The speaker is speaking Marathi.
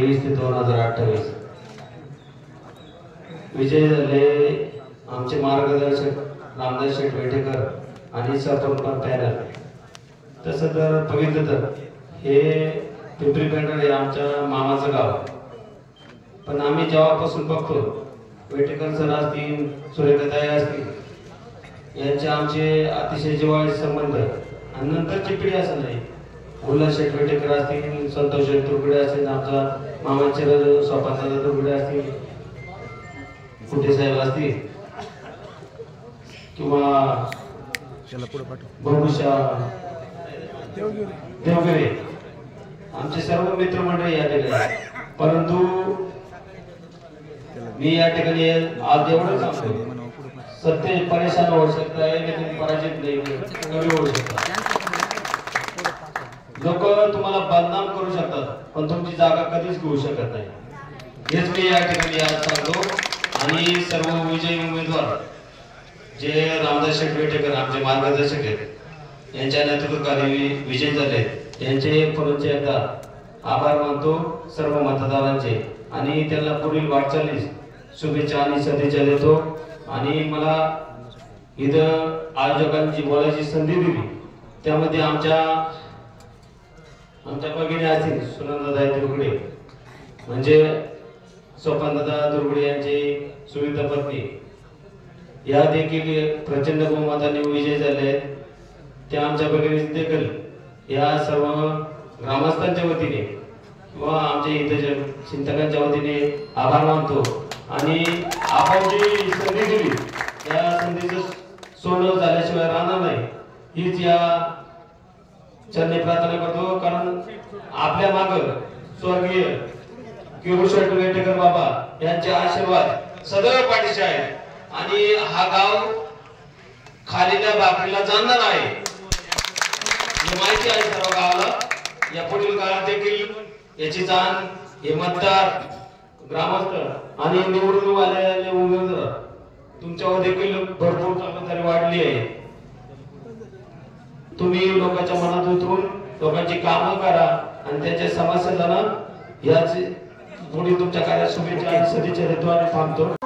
2023 ते 2028 विजय झाले आमचे मार्गदर्शक रामदास शेठ वेटेकर आणि सरपंच पॅनल। तसं जर बघितलं तर हे पिंपरी पेंढार हे आमच्या मामाचं गाव, पण आम्ही जेव्हापासून बघतो वेटेकर सर असतील, सुरेखाताई असतील, यांचे आमचे अतिशय जिव्हाळ्याचे संबंध आणि नंतरची पिढी असं नाही, उल्हास शेठ वेटेकर असतील, संतोष तुरगडे असतील, आमचा मामाचे स्वपादादा तुरगडे असतील, कुठे साहेब असतील किंवा बहुशा देवगिरे, आमचे सर्व मित्रमंडळी या ठिकाणी। परंतु मी या ठिकाणी आज एवढं सांगतो, सत्य परेशान होऊ शकता है लेकिन पराजित नहीं कभी होऊ शकता। लोक तुम्हाला बदनाम करू शकतात पण तुमची जागा कधीच घेऊ शकत नाही, हेच मी या ठिकाणी आज सांगतो। आणि सर्व विजयी उमेदवार जे रामदास शेठ वेटेकर आमचे मार्गदर्शक आहेत यांच्या नेतृत्वाखाली विजयी झाले, यांचे पुनश्च एकदा आभार मानतो सर्व मतदारांचे आणि त्यांना पुढील वाटचालीस शुभेच्छा आणि सदिच्छा देतो। आणि मला इथं आयोजकांची बोलायची संधी दिली, त्यामध्ये आमच्या भगिनी असतील सुनंदाताई दुर्गुडे, म्हणजे स्वपनदादा दुर्गुडे यांची सुविधा पत्नी, या देखील प्रचंड बहुमताने विजय झाले। त्या आमच्या भगिनी देखील या सर्व ग्रामस्थांच्या वतीने किंवा आमच्या इथे चिंतकांच्या वतीने आभार मानतो। आणि आपण जी संधी दिली त्या संधीचं सोनं झाल्याशिवाय राहणार नाही, हीच या चरणी प्रार्थना करतो। कारण आपल्या माग स्वर्गीय किशोर शेठ वेटेकर बाबा यांचे आशीर्वाद सदैव पाठीशी आहेत आणि हा गाव खालील्या भाकरीला जाणणार आहे हे माहिती आहे सर्व गावाला। या पुढील काळात देखील याची जाण हे मतदार, ग्रामस्थ आणि निवडून आलेले उमेदवार तुमच्यावर देखील भरपूर जबाबदारी वाढली आहे। तुम्ही लोकांच्या मनात उतरून लोकांची कामं करा आणि त्यांच्या समस्या जाणा, याच पुढे तुमच्या कार्यात शुभेच्छा आणि सदिच्छा देतो आणि थांबतो।